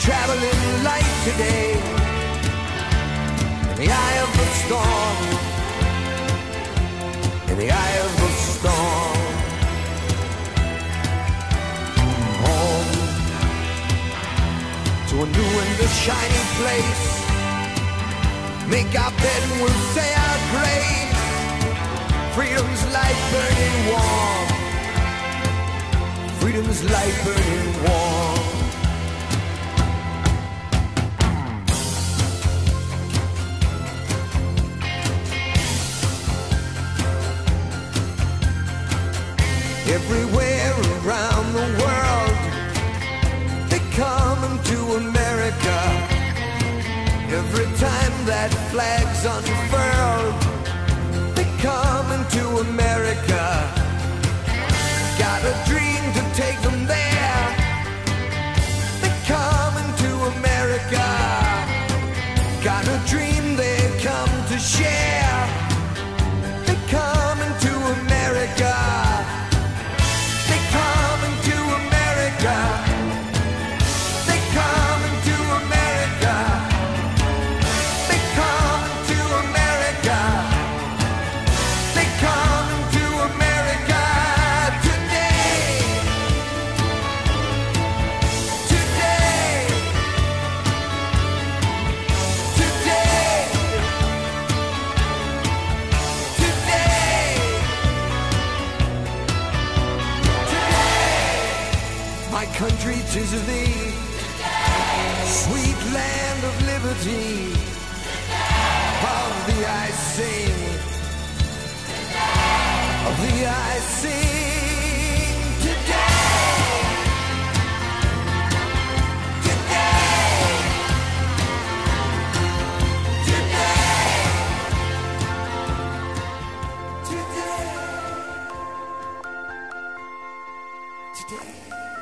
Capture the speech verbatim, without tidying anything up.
traveling light today, in the eye of the storm, in the eye of the storm. Home to a new and a shiny place. Make our bed and we'll say our grace. Freedom's light burning warm. Freedom's light burning warm. Everywhere around the world, they come into America. Every time that flag's unfurled, they come into America. Got a dream to take them there. They come into America. Got a dream they come to share. They come into America. They come into America. They come into America. They come into America. They come into America today. Today. Today. Today. My country, 'tis of thee, sweet land of liberty. Of thee I sing, of thee I sing today. Today. Today. Today. Today.